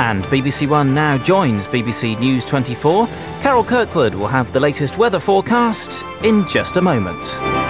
And BBC One now joins BBC News 24. Carol Kirkwood will have the latest weather forecast in just a moment.